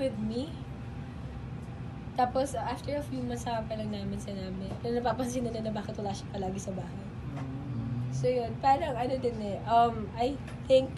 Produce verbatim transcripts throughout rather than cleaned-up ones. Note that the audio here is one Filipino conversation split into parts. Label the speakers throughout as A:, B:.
A: with me. Tapos, after a few months pa lang namin sinabi, na napapansin nila na bakit wala siya palagi sa bahay. So, yun. Parang, ano din eh, um, I think,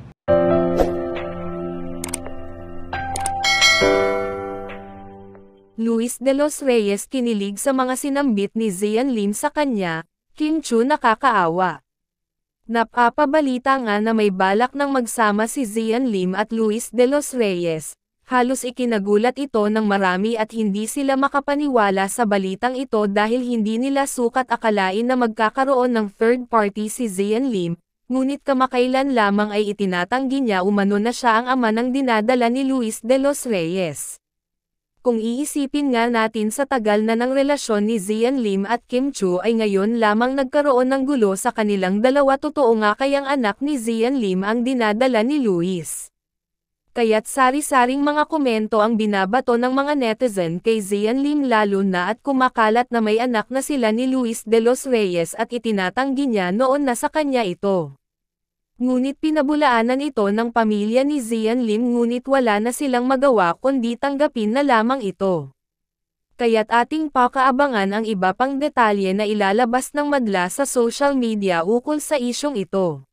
B: Luis de los Reyes kinilig sa mga sinambit ni Zian Lim sa kanya, Kim Chu nakakaawa. Napapabalita nga na may balak ng magsama si Zian Lim at Luis de los Reyes. Halos ikinagulat ito ng marami at hindi sila makapaniwala sa balitang ito dahil hindi nila sukat akalain na magkakaroon ng third party si Zian Lim, ngunit kamakailan lamang ay itinatanggi niya umano na siya ang ama ng dinadala ni Luis de los Reyes. Kung iisipin nga natin sa tagal na ng relasyon ni Zian Lim at Kim Chu ay ngayon lamang nagkaroon ng gulo sa kanilang dalawa, totoo nga kayang anak ni Zian Lim ang dinadala ni Luis. Kaya't sari-saring mga komento ang binabato ng mga netizen kay Zian Lim lalo na at kumakalat na may anak na sila ni Luis de los Reyes at itinatanggi niya noon na sa kanya ito. Ngunit pinabulaanan ito ng pamilya ni Zian Lim ngunit wala na silang magawa kundi tanggapin na lamang ito. Kaya't ating pakaabangan ang iba pang detalye na ilalabas ng madla sa social media ukol sa isyong ito.